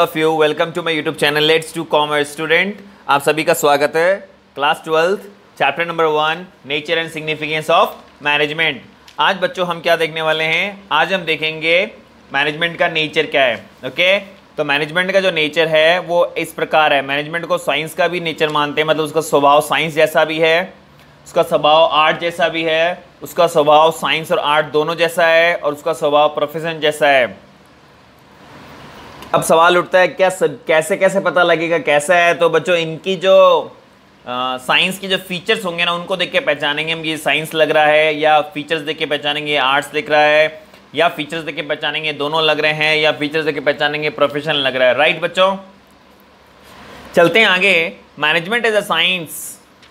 Of you, welcome to my YouTube channel let's to commerce student. आप सभी का स्वागत है। Class 12 chapter number 1 nature and significance of management. आज बच्चों हम क्या देखने वाले हैं? आज हम देखेंगे मैनेजमेंट का नेचर क्या है। ओके, तो मैनेजमेंट का जो नेचर है वो इस प्रकार है। मैनेजमेंट को साइंस का भी नेचर मानते हैं, मतलब उसका स्वभाव साइंस जैसा भी है, उसका स्वभाव आर्ट जैसा भी है, उसका स्वभाव साइंस और आर्ट दोनों जैसा है, और उसका स्वभाव प्रोफेशन जैसा है। अब सवाल उठता है क्या कैसे कैसे पता लगेगा कैसा है? तो बच्चों इनकी जो साइंस की जो फीचर्स होंगे ना, उनको देख के पहचानेंगे हम ये साइंस लग रहा है, या फीचर्स देख के पहचानेंगे आर्ट्स दिख रहा है, या फीचर्स देख के पहचानेंगे दोनों लग रहे हैं, या फीचर्स देख के पहचानेंगे प्रोफेशन लग रहा है। राइट बच्चों, चलते हैं आगे। Management is a science.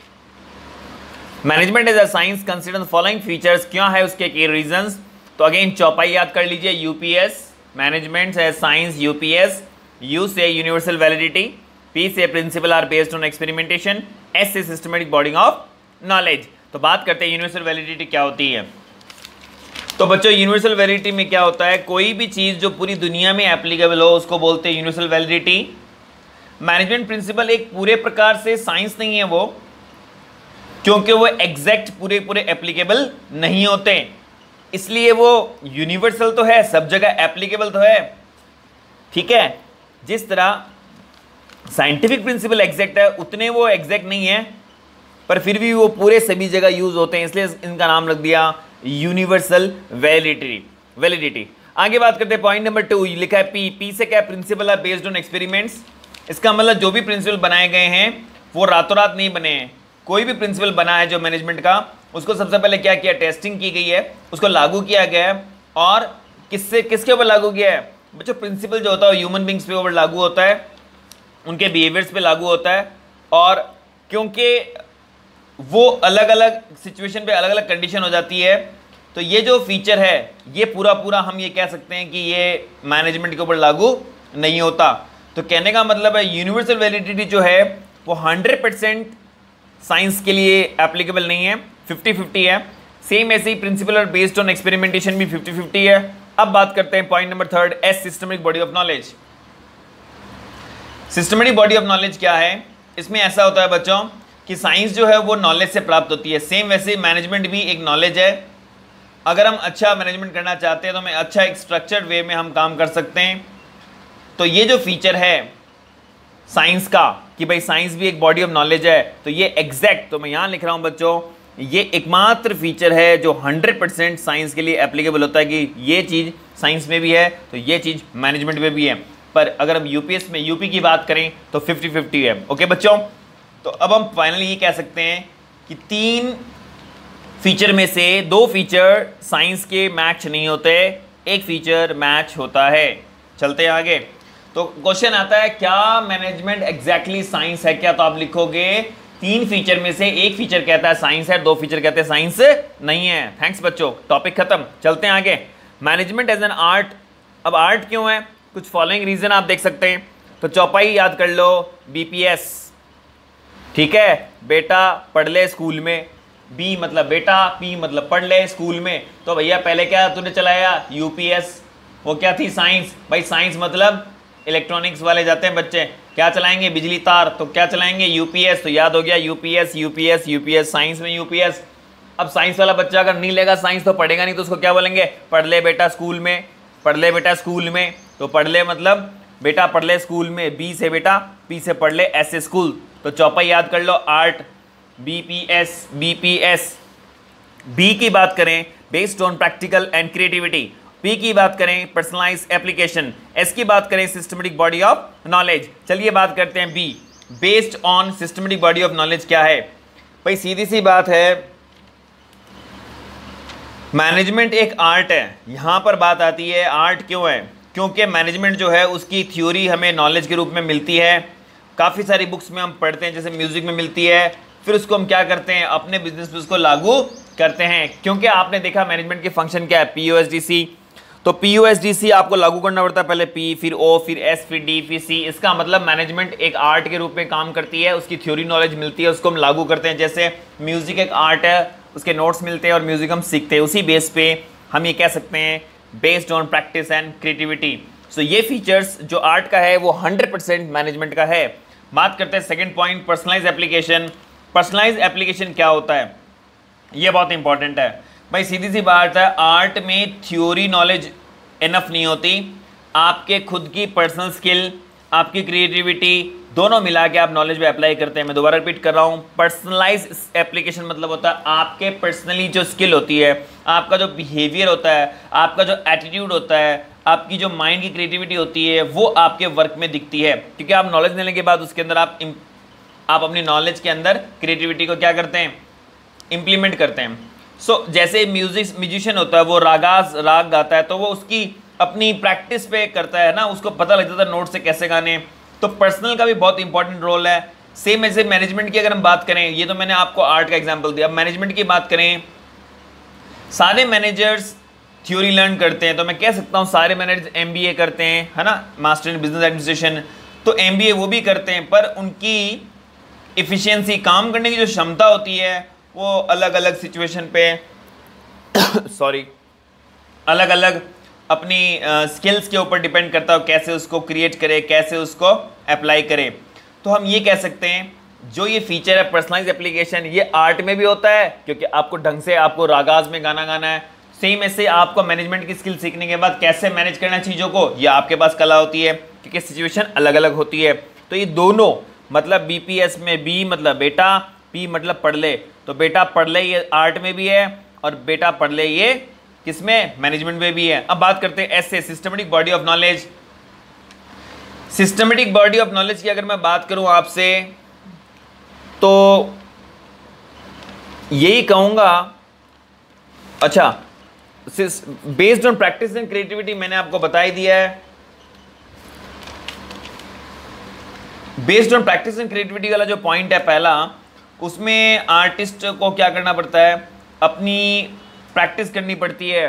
Management is a science consider the following features. क्या है उसके की रीजंस? तो अगेन चौपाई याद कर लीजिए। यूपीएस मैनेजमेंट है साइंस, यूपीएस। यू से यूनिवर्सल वैलिडिटी, पी से principle are based on experimentation, S से सिस्टमेटिक बॉडी ऑफ नॉलेज। तो बात करते हैं यूनिवर्सल वैलिडिटी क्या होती है। तो बच्चों यूनिवर्सल वैलिडिटी में क्या होता है? कोई भी चीज जो पूरी दुनिया में एप्लीकेबल हो उसको बोलते हैं यूनिवर्सल वैलिडिटी। मैनेजमेंट प्रिंसिपल एक पूरे प्रकार से साइंस नहीं है वो, क्योंकि वो एग्जैक्ट पूरे एप्लीकेबल नहीं होते, इसलिए वो यूनिवर्सल तो है, सब जगह एप्लीकेबल तो है। ठीक है, जिस तरह साइंटिफिक प्रिंसिपल एग्जैक्ट है उतने वो एग्जैक्ट नहीं है, पर फिर भी वो पूरे सभी जगह यूज होते हैं, इसलिए इनका नाम रख दिया यूनिवर्सल वैलिडिटी। आगे बात करते हैं पॉइंट नंबर 2, लिखा है पी। पी से क्या? Principle are based on experiments. इसका मतलब जो भी प्रिंसिपल बनाए गए हैं वो रातों रात नहीं बने हैं। कोई भी प्रिंसिपल बना है जो मैनेजमेंट का, उसको सबसे पहले क्या किया? टेस्टिंग की गई है, उसको लागू किया गया है। और किसके ऊपर लागू किया है? बच्चों प्रिंसिपल जो होता है ह्यूमन बींग्स पे ऊपर लागू होता है, उनके बिहेवियर्स पे लागू होता है। और क्योंकि वो अलग अलग सिचुएशन पे अलग अलग कंडीशन हो जाती है, तो ये जो फीचर है ये पूरा हम ये कह सकते हैं कि ये मैनेजमेंट के ऊपर लागू नहीं होता। तो कहने का मतलब है यूनिवर्सल वैलिडिटी जो है वो 100% साइंस के लिए एप्लीकेबल नहीं है, 50-50 है। सेम ऐसे ही प्रिंसिपल और बेस्ड ऑन एक्सपेरिमेंटेशन भी 50-50 है। अब बात करते हैं point number 3, S systematic body of knowledge. Systematic body of knowledge क्या है? इसमें ऐसा होता है बच्चों कि साइंस जो है वो नॉलेज से प्राप्त होती है, सेम वैसे मैनेजमेंट भी एक नॉलेज है। अगर हम अच्छा मैनेजमेंट करना चाहते हैं तो हमें अच्छा एक स्ट्रक्चर्ड वे में हम काम कर सकते हैं। तो ये जो फीचर है साइंस का कि भाई साइंस भी एक बॉडी ऑफ नॉलेज है, तो ये एग्जैक्ट, तो मैं यहाँ लिख रहा हूँ बच्चों, ये एकमात्र फीचर है जो 100% साइंस के लिए एप्लीकेबल होता है कि ये चीज़ साइंस में भी है तो ये चीज़ मैनेजमेंट में भी है। पर अगर हम यूपीएस में यूपी की बात करें तो 50-50 है। ओके बच्चों, तो अब हम फाइनली ये कह सकते हैं कि 3 फीचर में से 2 फीचर साइंस के मैच नहीं होते, एक फीचर मैच होता है। चलते हैं आगे। तो क्वेश्चन आता है क्या मैनेजमेंट एग्जैक्टली साइंस है क्या? तो आप लिखोगे 3 फीचर में से एक फीचर कहता है साइंस है, 2 फीचर कहते हैं साइंस नहीं है। थैंक्स बच्चों, टॉपिक खत्म। चलते हैं आगे। Management as an art. अब आर्ट क्यों है? कुछ फॉलोइंग रीजन आप देख सकते हैं। तो चौपाई याद कर लो, बीपीएस। ठीक है, बेटा पढ़ ले स्कूल में, बी मतलब बेटा, पी मतलब पढ़ ले स्कूल में। तो भैया पहले क्या तूने चलाया? यूपीएस। वो क्या थी? साइंस। भाई साइंस मतलब इलेक्ट्रॉनिक्स वाले जाते हैं बच्चे, क्या चलाएंगे? बिजली तार। तो क्या चलाएंगे? यूपीएस। तो याद हो गया यूपीएस, साइंस में यूपीएस। अब साइंस वाला बच्चा अगर नहीं लेगा साइंस तो पढ़ेगा नहीं, तो उसको क्या बोलेंगे? पढ़ ले बेटा स्कूल में, पढ़ ले बेटा स्कूल में। तो पढ़ ले मतलब बेटा पढ़ ले स्कूल में, बी से बेटा, पी से पढ़ ले, एस से स्कूल। तो चौपाई याद कर लो, आर्ट, बीपीएस। बी की बात करें based on practical and creativity, P की बात करें पर्सनलाइज एप्लीकेशन, एस की बात करें सिस्टमेटिक बॉडी ऑफ नॉलेज। चलिए बात करते हैं B, based on systematic body of knowledge क्या है? भाई सीधी सी बात है, मैनेजमेंट एक आर्ट है। यहां पर बात आती है आर्ट क्यों है? क्योंकि मैनेजमेंट जो है उसकी थ्योरी हमें नॉलेज के रूप में मिलती है, काफ़ी सारी बुक्स में हम पढ़ते हैं, जैसे म्यूजिक में मिलती है, फिर उसको हम क्या करते हैं? अपने बिजनेस पे उसको लागू करते हैं। क्योंकि आपने देखा मैनेजमेंट के फंक्शन क्या है? पीओएसडीसी। तो पीओएसडीसी आपको लागू करना पड़ता है, पहले पी, फिर ओ, फिर एस, फिर डी, फिर सी। इसका मतलब मैनेजमेंट एक आर्ट के रूप में काम करती है, उसकी थ्योरी नॉलेज मिलती है, उसको हम लागू करते हैं। जैसे म्यूजिक एक आर्ट है, उसके नोट्स मिलते हैं और म्यूजिक हम सीखते हैं, उसी बेस पे हम ये कह सकते हैं based on practice and creativity. So ये फीचर्स जो आर्ट का है वो 100% मैनेजमेंट का है। बात करते हैं second point, personalise application. Personalise application क्या होता है, ये बहुत इंपॉर्टेंट है भाई। सीधी सी बात है, आर्ट में थ्योरी नॉलेज इनफ नहीं होती, आपके खुद की पर्सनल स्किल, आपकी क्रिएटिविटी दोनों मिला के आप नॉलेज में अप्लाई करते हैं। मैं दोबारा रिपीट कर रहा हूँ, पर्सनलाइज एप्लीकेशन मतलब होता है आपके पर्सनली जो स्किल होती है, आपका जो बिहेवियर होता है, आपका जो एटीट्यूड होता है, आपकी जो माइंड की क्रिएटिविटी होती है, वो आपके वर्क में दिखती है। क्योंकि आप नॉलेज लेने के बाद उसके अंदर आप अपनी नॉलेज के अंदर क्रिएटिविटी को क्या करते हैं, इम्प्लीमेंट करते हैं। जैसे म्यूजिशियन होता है, वो राग गाता है तो वो उसकी अपनी प्रैक्टिस पे करता है ना, उसको पता लग जाता है नोट से कैसे गाने। तो पर्सनल का भी बहुत इंपॉर्टेंट रोल है। सेम ऐसे मैनेजमेंट की अगर हम बात करें, ये तो मैंने आपको आर्ट का एग्जांपल दिया, अब मैनेजमेंट की बात करें, सारे मैनेजर्स थ्योरी लर्न करते हैं, तो मैं कह सकता हूँ सारे मैनेजर्स एमबीए करते हैं, है ना, मास्टर इन बिजनेस एडमिनिस्ट्रेशन, तो एमबीए वो भी करते हैं, पर उनकी इफिशियंसी, काम करने की जो क्षमता होती है वो अलग अलग सिचुएशन पे सॉरी अलग अलग अपनी स्किल्स के ऊपर डिपेंड करता है, कैसे उसको क्रिएट करे, कैसे उसको अप्लाई करे। तो हम ये कह सकते हैं जो ये फीचर है पर्सनलाइज एप्लीकेशन, ये आर्ट में भी होता है क्योंकि आपको ढंग से आपको रागाज में गाना गाना है। सेम ऐसे आपको मैनेजमेंट की स्किल सीखने के बाद कैसे मैनेज करना है चीज़ों को, ये आपके पास कला होती है क्योंकि सिचुएशन अलग अलग होती है। तो ये दोनों मतलब बीपीएस में बी मतलब बेटा, पी मतलब पढ़ ले, तो बेटा पढ़ ले ये आर्ट में भी है और बेटा पढ़ ले ये किसमें, मैनेजमेंट में भी है। अब बात करते हैं ऐसे systematic body of knowledge. Systematic body of knowledge की अगर मैं बात करूं आपसे तो यही कहूंगा, अच्छा based on practice and creativity मैंने आपको बता ही दिया है। Based on practice and creativity वाला जो पॉइंट है पहला, उसमें आर्टिस्ट को क्या करना पड़ता है, अपनी प्रैक्टिस करनी पड़ती है।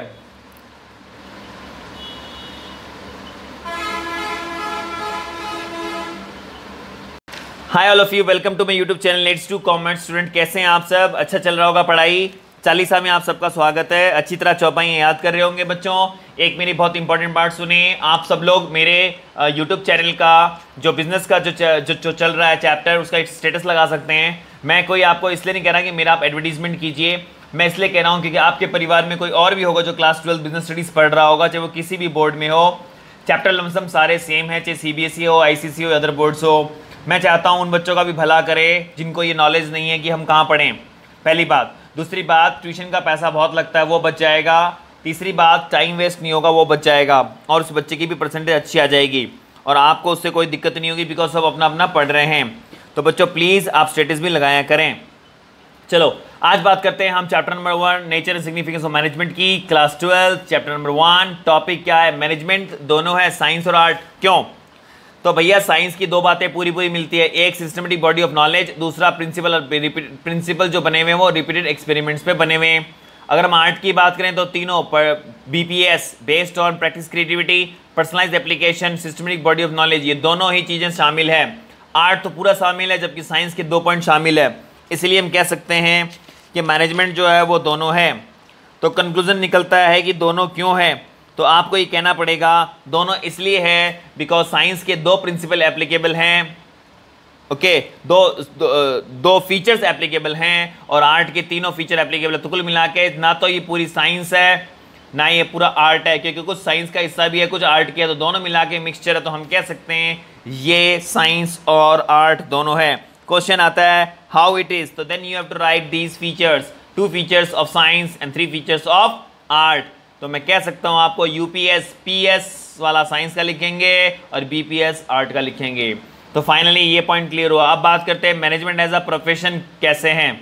Hi all of you, welcome to my YouTube channel let's do commerce. Student कैसे हैं आप सब, अच्छा चल रहा होगा पढ़ाई। चालीसा में आप सबका स्वागत है, अच्छी तरह चौपाइयाँ याद कर रहे होंगे बच्चों। एक मेरी बहुत इंपॉर्टेंट बात सुने, आप सब लोग मेरे यूट्यूब चैनल का जो बिजनेस का जो चल रहा है चैप्टर, उसका एक स्टेटस लगा सकते हैं। मैं कोई आपको इसलिए नहीं कह रहा कि मेरा आप एडवर्टीजमेंट कीजिए, मैं इसलिए कह रहा हूँ क्योंकि आपके परिवार में कोई और भी होगा जो क्लास 12 बिजनेस स्टडीज़ पढ़ रहा होगा, चाहे वो किसी भी बोर्ड में हो। चैप्टर लमसम सारे सेम है, चाहे सीबीएसई हो, आईसीएसई हो, अदर बोर्ड्स हो। मैं चाहता हूँ उन बच्चों का भी भला करे जिनको ये नॉलेज नहीं है कि हम कहाँ पढ़ें, पहली बात। दूसरी बात, ट्यूशन का पैसा बहुत लगता है, वो बच जाएगा। तीसरी बात, टाइम वेस्ट नहीं होगा, वो बच जाएगा, और उस बच्चे की भी परसेंटेज अच्छी आ जाएगी और आपको उससे कोई दिक्कत नहीं होगी बिकॉज सब अपना अपना पढ़ रहे हैं। तो बच्चों प्लीज़ आप स्टेटस भी लगाया करें। चलो आज बात करते हैं हम chapter number 1 nature and significance of management की, क्लास 12 चैप्टर नंबर 1। टॉपिक क्या है, मैनेजमेंट। दोनों है साइंस और आर्ट। क्यों, तो भैया साइंस की दो बातें पूरी मिलती है, एक सिस्टमेटिक बॉडी ऑफ नॉलेज, दूसरा प्रिंसिपल जो बने हुए हैं वो रिपीटेड एक्सपेरिमेंट्स पे बने हुए हैं। अगर हम आर्ट की बात करें तो तीनों पर BPS based on practice creativity, personalised application, systematic body of knowledge, ये दोनों ही चीज़ें शामिल है। आर्ट तो पूरा शामिल है जबकि साइंस के 2 पॉइंट शामिल है, इसलिए हम कह सकते हैं कि मैनेजमेंट जो है वो दोनों है। तो कंक्लूजन निकलता है कि दोनों क्यों है, तो आपको ये कहना पड़ेगा दोनों इसलिए है बिकॉज साइंस के 2 प्रिंसिपल एप्लीकेबल हैं, ओके, दो फीचर्स एप्लीकेबल हैं और आर्ट के तीनों फीचर एप्लीकेबल है। तो कुल मिला के ना तो ये पूरी साइंस है ना ये पूरा आर्ट है, क्योंकि कुछ साइंस का हिस्सा भी है कुछ आर्ट का है, तो दोनों मिला के मिक्सचर है। तो हम कह सकते हैं ये साइंस और आर्ट दोनों है। क्वेश्चन आता है हाउ इट इज, तो then you have to write these features, 2 features of science and 3 features of art. तो मैं कह सकता हूं आपको यूपीएस पीएस वाला साइंस का लिखेंगे और बीपीएस आर्ट का लिखेंगे। तो फाइनली ये पॉइंट क्लियर हुआ। अब बात करते हैं मैनेजमेंट एज अ प्रोफेशन कैसे हैं।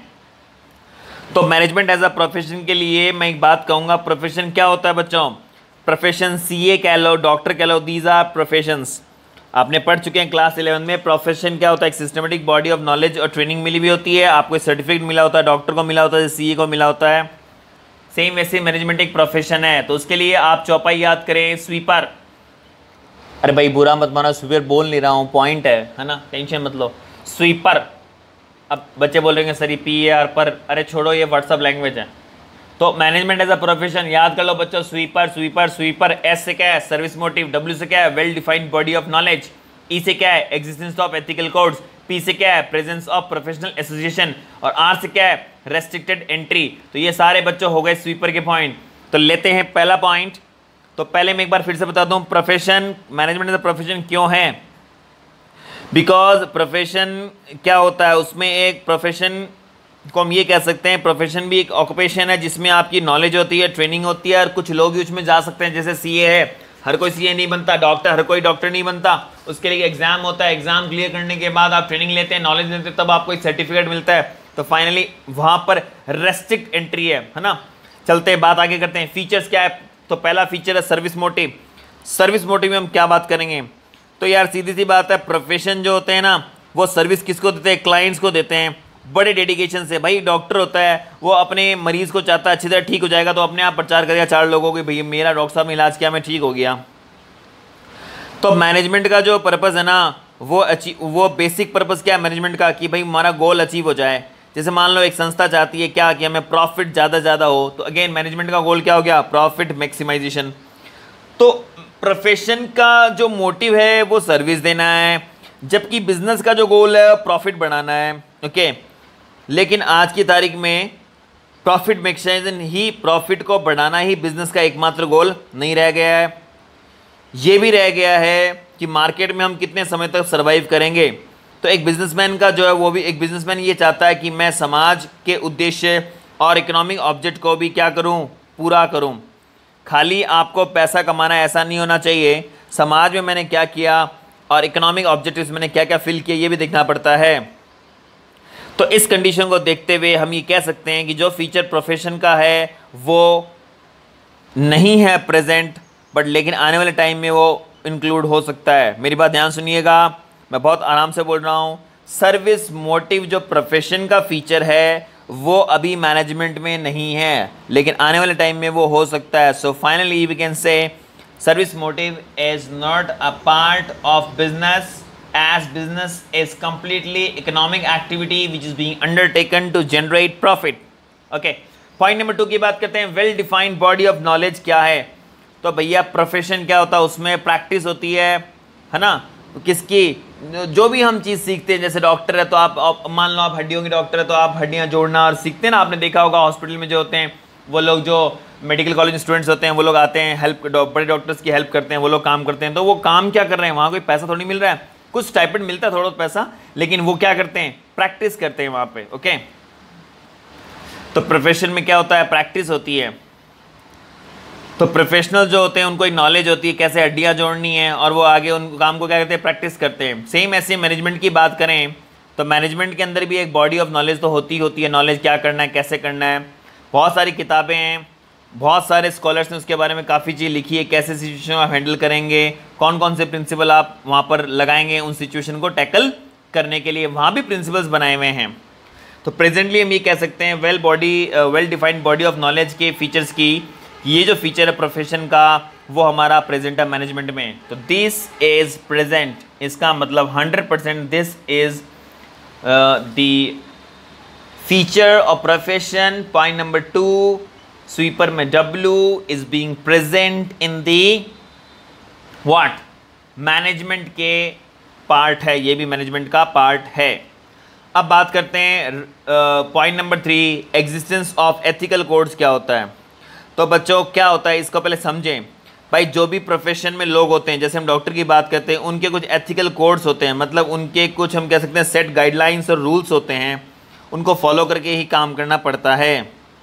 तो मैनेजमेंट एज अ प्रोफेशन के लिए मैं एक बात कहूंगा, प्रोफेशन क्या होता है बच्चों, प्रोफेशन सीए कह लो, डॉक्टर कह लो, दीज आर प्रोफेशंस। आपने पढ़ चुके हैं क्लास 11 में। प्रोफेशन क्या होता है, एक सिस्टमेटिक बॉडी ऑफ नॉलेज और ट्रेनिंग मिली भी होती है, आपको सर्टिफिकेट मिला होता है, डॉक्टर को मिला होता है, सीए को मिला होता है। सेम वैसे मैनेजमेंट एक प्रोफेशन है। तो उसके लिए आप चौपाई याद करें, स्वीपर, अरे भाई बुरा मत मानो, स्वीपर बोल नहीं रहा हूँ, पॉइंट है ना, टेंशन मत लो। स्वीपर, अब बच्चे बोल रहे हैं सर ये PAR पर, अरे छोड़ो ये व्हाट्सअप लैंग्वेज है। तो मैनेजमेंट एज अ प्रोफेशन याद कर लो बच्चों, स्वीपर स्वीपर स्वीपर, एस से क्या है सर्विस मोटिव, डब्ल्यू से क्या है well defined body of knowledge, E से क्या है existence of ethical codes, P से क्या है प्रेजेंस ऑफ प्रोफेशनल एसोसिएशन, और आर से क्या है रेस्ट्रिक्टेड एंट्री। तो ये सारे बच्चों हो गए स्वीपर के पॉइंट। तो लेते हैं पहला पॉइंट। तो पहले मैं एक बार फिर से बता दूं, profession, management as a profession क्यों है? बिकॉज प्रोफेशन क्या होता है, उसमें एक प्रोफेशन को हम ये कह सकते हैं, प्रोफेशन भी एक ऑक्यूपेशन है जिसमें आपकी नॉलेज होती है, ट्रेनिंग होती है, और कुछ लोग ही उसमें जा सकते हैं। जैसे सीए है, हर कोई सीए नहीं बनता, डॉक्टर हर कोई डॉक्टर नहीं बनता, उसके लिए एग्जाम होता है, एग्जाम क्लियर करने के बाद आप ट्रेनिंग लेते हैं, नॉलेज लेते हैं, तब आपको एक सर्टिफिकेट मिलता है। तो फाइनली वहाँ पर रेस्ट्रिक्ट एंट्री है ना। चलते हैं बात आगे करते हैं, फीचर्स क्या है। तो पहला फीचर है सर्विस मोटिव। सर्विस मोटिव में हम क्या बात करेंगे? तो यार सीधी सी बात है, प्रोफेशन जो होते हैं ना वो सर्विस किसको देते हैं? क्लाइंट्स को देते हैं, बड़े डेडिकेशन से। भाई डॉक्टर होता है वो अपने मरीज को चाहता है अच्छी तरह ठीक हो जाएगा, तो अपने आप प्रचार करेगा 4 लोगों को, भैया मेरा डॉक्टर साहब ने इलाज किया, मैं ठीक हो गया। तो मैनेजमेंट का जो पर्पज़ है ना वो बेसिक पर्पज़ क्या है मैनेजमेंट का, कि भाई हमारा गोल अचीव हो जाए। जैसे मान लो एक संस्था चाहती है क्या कि हमें प्रॉफिट ज़्यादा हो, तो अगेन मैनेजमेंट का गोल क्या हो गया? Profit maximisation. तो प्रोफेशन का जो मोटिव है वो सर्विस देना है, जबकि बिजनेस का जो गोल है प्रॉफिट बढ़ाना है। ओके, लेकिन आज की तारीख में प्रॉफिट मैक्सिमाइजेशन ही, प्रॉफिट को बढ़ाना ही बिजनेस का एकमात्र गोल नहीं रह गया है। ये भी रह गया है कि मार्केट में हम कितने समय तक सर्वाइव करेंगे। तो एक बिजनेसमैन का जो है वो भी, एक बिजनेसमैन ये चाहता है कि मैं समाज के उद्देश्य और इकोनॉमिक ऑब्जेक्ट को भी क्या करूं? पूरा करूं। खाली आपको पैसा कमाना ऐसा नहीं होना चाहिए, समाज में मैंने क्या किया और इकोनॉमिक ऑब्जेक्टिव्स मैंने क्या क्या फिल किया ये भी देखना पड़ता है। तो इस कंडीशन को देखते हुए हम ये कह सकते हैं कि जो फीचर प्रोफेशन का है वो नहीं है प्रेजेंट, बट लेकिन आने वाले टाइम में वो इंक्लूड हो सकता है। मेरी बात ध्यान सुनिएगा, मैं बहुत आराम से बोल रहा हूँ। सर्विस मोटिव जो प्रोफेशन का फीचर है वो अभी मैनेजमेंट में नहीं है, लेकिन आने वाले टाइम में वो हो सकता है। So finally we can say service motive is not a part of business, as business is completely economic activity which is being undertaken to generate profit. Okay, point number 2 की बात करते हैं, well defined body of knowledge क्या है? तो भैया profession क्या होता है, उसमें प्रैक्टिस होती है ना। तो किसकी, जो भी हम चीज़ सीखते हैं, जैसे डॉक्टर है तो आप मान लो आप हड्डियों के डॉक्टर है तो आप हड्डियाँ जोड़ना और सीखते हैं ना। आपने देखा होगा हॉस्पिटल में जो होते हैं वो लोग, जो मेडिकल कॉलेज स्टूडेंट्स होते हैं वो लोग आते हैं, हेल्प बड़े डॉक्टर्स की हेल्प करते हैं, वो लोग काम करते हैं। तो वो काम क्या कर रहे हैं? वहाँ कोई पैसा थोड़ी मिल रहा है, कुछ स्टाइपेंड मिलता है थोड़ा पैसा, लेकिन वो क्या करते हैं? प्रैक्टिस करते हैं वहाँ पे। ओके, तो प्रोफेशन में क्या होता है? प्रैक्टिस होती है। तो प्रोफेशनल जो होते हैं उनको एक नॉलेज होती है कैसे हड्डियाँ जोड़नी है, और वो आगे उन काम को क्या करते हैं? प्रैक्टिस करते हैं। सेम ऐसे मैनेजमेंट की बात करें तो मैनेजमेंट के अंदर भी एक बॉडी ऑफ नॉलेज तो होती है। नॉलेज क्या करना है, कैसे करना है, बहुत सारी किताबें हैं, बहुत सारे स्कॉलर्स ने उसके बारे में काफ़ी चीज़ लिखी है, कैसे सिचुएशन आप हैंडल करेंगे, कौन कौन से प्रिंसिपल आप वहाँ पर लगाएंगे उन सिचुएशन को टैकल करने के लिए, वहाँ भी प्रिंसिपल्स बनाए हुए हैं। तो प्रेजेंटली हम ये कह सकते हैं well defined body of knowledge के फीचर्स की, ये जो फीचर है प्रोफेशन का वो हमारा प्रेजेंट है मैनेजमेंट में। तो दिस इज़ प्रेजेंट, इसका मतलब 100% this is the feature of profession. Point number 2, sweeper में W is being present in the what? Management के पार्ट है, ये भी मैनेजमेंट का पार्ट है। अब बात करते हैं point number 3, existence of ethical codes क्या होता है? तो बच्चों क्या होता है इसको पहले समझें। भाई जो भी प्रोफेशन में लोग होते हैं, जैसे हम डॉक्टर की बात करते हैं, उनके कुछ एथिकल कोड्स होते हैं, मतलब उनके कुछ हम कह सकते हैं सेट गाइडलाइंस और रूल्स होते हैं, उनको फॉलो करके ही काम करना पड़ता है।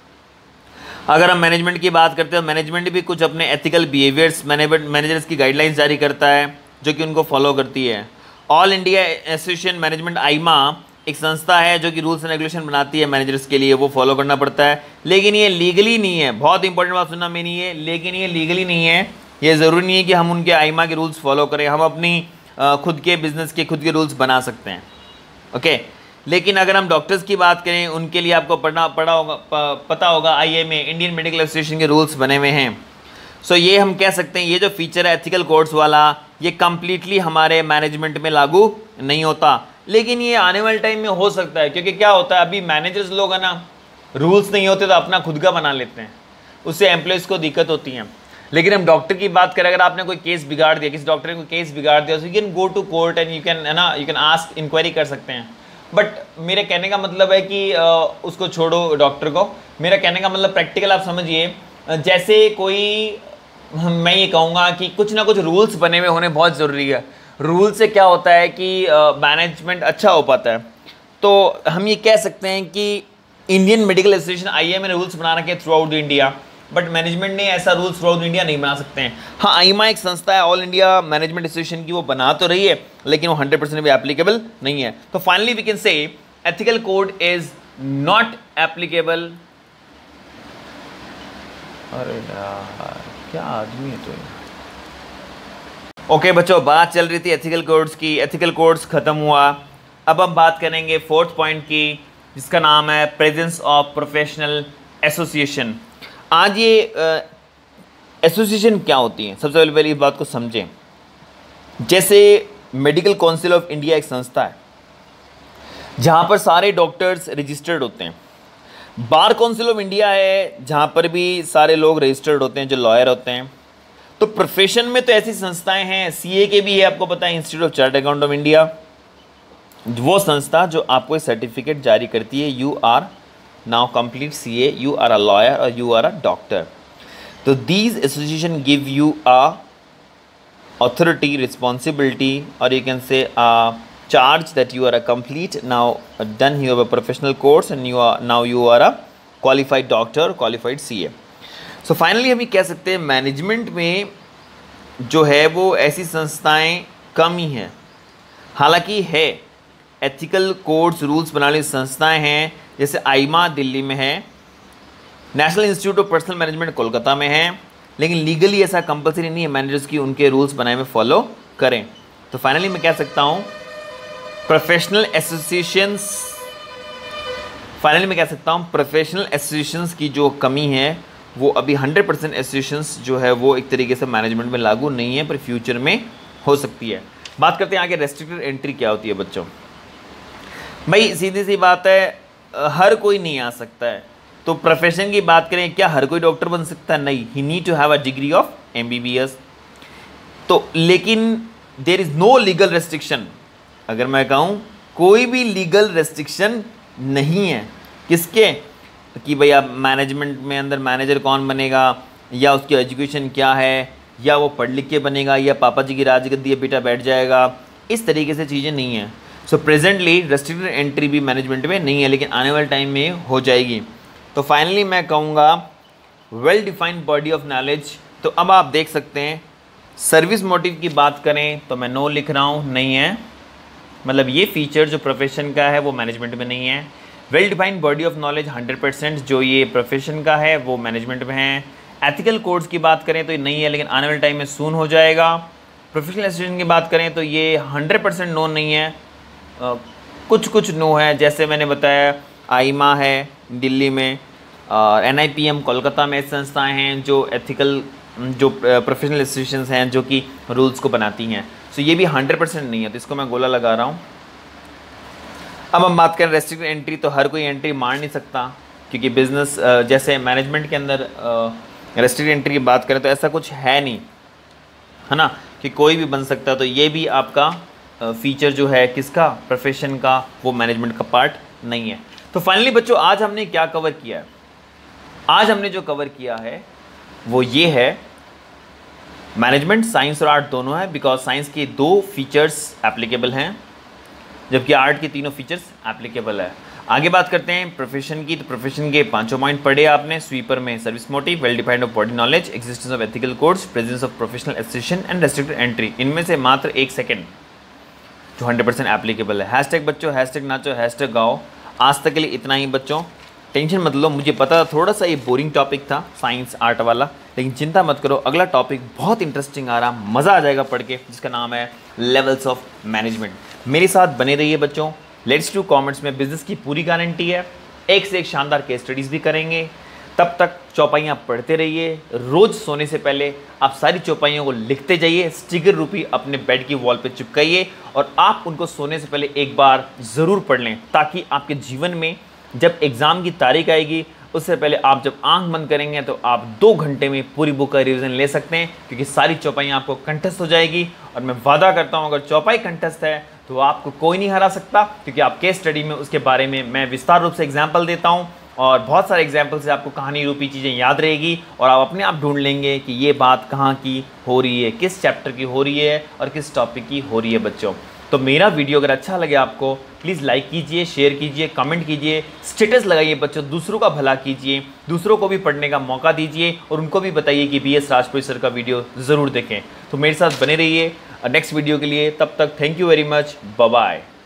अगर हम मैनेजमेंट की बात करते हैं, मैनेजमेंट भी कुछ अपने एथिकल बिहेवियर्स मैनेजर्स की गाइडलाइंस जारी करता है जो कि उनको फॉलो करती है। All India association management AIMA एक संस्था है जो कि रूल्स एंड रेगुलेशन बनाती है मैनेजर्स के लिए, वो फॉलो करना पड़ता है। लेकिन ये लीगली नहीं है, बहुत इंपॉर्टेंट बात सुनना मेरी है, लेकिन ये लीगली नहीं है। ये ज़रूरी नहीं है कि हम उनके आईमा के रूल्स फॉलो करें, हम अपनी खुद के बिज़नेस के खुद के रूल्स बना सकते हैं। ओके, लेकिन अगर हम डॉक्टर्स की बात करें, उनके लिए आपको पता होगा IMA इंडियन मेडिकल एसोसिएशन के रूल्स बने हुए हैं। सो ये हम कह सकते हैं ये जो फीचर है एथिकल कोड्स वाला, ये कम्प्लीटली हमारे मैनेजमेंट में लागू नहीं होता, लेकिन ये आने वाले टाइम में हो सकता है। क्योंकि क्या होता है, अभी मैनेजर्स लोग है ना, रूल्स नहीं होते तो अपना खुद का बना लेते हैं, उससे एम्प्लॉयज़ को दिक्कत होती है। लेकिन हम डॉक्टर की बात करें, अगर आपने कोई केस बिगाड़ दिया, किसी डॉक्टर ने कोई केस बिगाड़ दिया, so you can go to court and you can, है ना, यू कैन आस्क, इंक्वायरी कर सकते हैं। बट मेरे कहने का मतलब है कि उसको छोड़ो डॉक्टर को, मेरा कहने का मतलब प्रैक्टिकल आप समझिए, जैसे कोई, मैं ये कहूँगा कि कुछ ना कुछ रूल्स बने हुए होने बहुत ज़रूरी है। रूल से क्या होता है कि मैनेजमेंट अच्छा हो पाता है। तो हम ये कह सकते हैं कि इंडियन मेडिकल एसोसिएशन आईएमए ने रूल्स बना रखे throughout the India, but management ने ऐसा रूल्स थ्रू आउट इंडिया नहीं बना सकते हैं। हाँ, आईमा एक संस्था है ऑल इंडिया मैनेजमेंट एसोसिएशन की, वो बना तो रही है लेकिन वो 100% भी एप्लीकेबल नहीं है। तो finally we can say ethical code is not applicable. अरे यार क्या आदमी है तो। ओके बच्चों, बात चल रही थी एथिकल कोड्स की, एथिकल कोड्स खत्म हुआ। अब हम बात करेंगे फोर्थ पॉइंट की, जिसका नाम है प्रेजेंस ऑफ प्रोफेशनल एसोसिएशन। आज ये एसोसिएशन क्या होती है, सबसे पहले इस बात को समझें। जैसे मेडिकल काउंसिल ऑफ इंडिया एक संस्था है जहाँ पर सारे डॉक्टर्स रजिस्टर्ड होते हैं। बार काउंसिल ऑफ इंडिया है जहाँ पर भी सारे लोग रजिस्टर्ड होते हैं जो लॉयर होते हैं। तो प्रोफेशन में तो ऐसी संस्थाएं हैं, सीए के भी है, आपको पता है, Institute of Chartered Account of India, वो संस्था जो आपको एक सर्टिफिकेट जारी करती है, you are now complete CA, you are a lawyer और यू आर अ डॉक्टर। तो these association give you a authority, responsibility, or you can say charge that you are a complete now done, you have a professional course and you are a qualified doctor, qualified CA. So finally हम ये कह सकते हैं management में जो है वो ऐसी संस्थाएं कम ही हैं, हालांकि है एथिकल कोड्स रूल्स बनाने वाली संस्थाएं हैं। जैसे आईमा दिल्ली में है, National Institute of Personnel Management Kolkata में है, लेकिन लीगली ऐसा कंपलसरी नहीं है मैनेजर्स की उनके रूल्स बनाए में फॉलो करें। तो फाइनली मैं कह सकता हूँ प्रोफेशनल एसोसिएशंस की जो कमी है वो अभी 100% एसोसिएशंस जो है वो एक तरीके से मैनेजमेंट में लागू नहीं है, पर फ्यूचर में हो सकती है। बात करते हैं आगे रेस्ट्रिक्टेड एंट्री क्या होती है बच्चों। भाई सीधी सी बात है, हर कोई नहीं आ सकता है। तो प्रोफेशन की बात करें, क्या हर कोई डॉक्टर बन सकता है? नहीं, he need to have a degree of MBBS। तो लेकिन there is no legal restriction. अगर मैं कहूँ कोई भी लीगल रेस्ट्रिक्शन नहीं है किसके, कि भाई आप मैनेजमेंट में अंदर मैनेजर कौन बनेगा, या उसकी एजुकेशन क्या है, या वो पढ़ लिख के बनेगा, या पापा जी की राजगद्दी बेटा बैठ जाएगा, इस तरीके से चीज़ें नहीं हैं। सो प्रेजेंटली रेस्ट्रिक्टेड एंट्री भी मैनेजमेंट में नहीं है, लेकिन आने वाले टाइम में हो जाएगी। तो फाइनली मैं कहूँगा well defined body of knowledge. तो अब आप देख सकते हैं सर्विस मोटिव की बात करें तो मैं नो लिख रहा हूँ, नहीं है, मतलब ये फीचर जो प्रोफेशन का है वो मैनेजमेंट में नहीं है। Well defined body of knowledge 100% जो ये प्रोफेशन का है वो मैनेजमेंट में है। एथिकल कोड्स की बात करें तो ये नहीं है, लेकिन आने वाले टाइम में सून हो जाएगा। प्रोफेशनल एसोसिएशन की बात करें तो ये 100% नो नहीं है, कुछ नो है। जैसे मैंने बताया आईमा है दिल्ली में, NIPM कोलकाता में संस्थाएं हैं जो एथिकल जो प्रोफेशनल एसोसिएशंस हैं जो कि रूल्स को बनाती हैं। सो ये भी 100% नहीं है, तो इसको मैं गोला लगा रहा हूँ। अब हम बात करें रेस्ट्रिक्टेड एंट्री, तो हर कोई एंट्री मार नहीं सकता, क्योंकि बिजनेस जैसे मैनेजमेंट के अंदर रेस्ट्रिक्टेड एंट्री की बात करें तो ऐसा कुछ है नहीं, है ना, कि कोई भी बन सकता। तो ये भी आपका फीचर जो है किसका, प्रोफेशन का, वो मैनेजमेंट का पार्ट नहीं है। तो फाइनली बच्चों आज हमने क्या कवर किया है? आज हमने जो कवर किया है वो ये है, मैनेजमेंट साइंस और आर्ट दोनों है, बिकॉज साइंस के 2 फीचर्स एप्लीकेबल हैं जबकि आर्ट के 3 फीचर्स एप्लीकेबल है। आगे बात करते हैं प्रोफेशन की। तो प्रोफेशन के 5 पॉइंट पढ़े आपने स्वीपर में, service motive, well defined of body knowledge, existence of ethical codes, presence of professional association and restricted entry. इनमें से मात्र 1 सेकेंड जो 100% एप्लीकेबल है। हैशटैग बच्चों, हैशटैग नाचो, हैशटैग गाओ। आज तक के लिए इतना ही बच्चों, टेंशन मत लो, मुझे पता था थोड़ा सा ये बोरिंग टॉपिक था साइंस आर्ट वाला, लेकिन चिंता मत करो, अगला टॉपिक बहुत इंटरेस्टिंग आ रहा, मज़ा आ जाएगा पढ़ के, जिसका नाम है लेवल्स ऑफ मैनेजमेंट। मेरे साथ बने रहिए बच्चों। लेट्स डू कमेंट्स में बिजनेस की पूरी गारंटी है, एक से एक शानदार केस स्टडीज़ भी करेंगे। तब तक चौपाइयाँ पढ़ते रहिए। रोज़ सोने से पहले आप सारी चौपाइयों को लिखते जाइए, स्टिकर रूपी अपने बेड की वॉल पे चिपकाइए, और आप उनको सोने से पहले एक बार ज़रूर पढ़ लें, ताकि आपके जीवन में जब एग्ज़ाम की तारीख आएगी उससे पहले आप जब आंख बंद करेंगे तो आप 2 घंटे में पूरी बुक का रिवीजन ले सकते हैं, क्योंकि सारी चौपाइयाँ आपको कंठस्थ हो जाएगी। और मैं वादा करता हूँ अगर चौपाई कंठस्थ है तो आपको कोई नहीं हरा सकता, क्योंकि आप केस स्टडी में उसके बारे में मैं विस्तार रूप से एग्जाम्पल देता हूँ और बहुत सारे एग्जाम्पल से आपको कहानी रूपी चीज़ें याद रहेगी और आप अपने आप ढूंढ लेंगे कि ये बात कहाँ की हो रही है, किस चैप्टर की हो रही है और किस टॉपिक की हो रही है बच्चों। तो मेरा वीडियो अगर अच्छा लगे आपको प्लीज़ लाइक कीजिए, शेयर कीजिए, कमेंट कीजिए, स्टेटस लगाइए बच्चों, दूसरों का भला कीजिए, दूसरों को भी पढ़ने का मौका दीजिए और उनको भी बताइए कि BS राजपुरी सर का वीडियो ज़रूर देखें। तो मेरे साथ बने रहिए नेक्स्ट वीडियो के लिए। तब तक thank you very much, bye bye.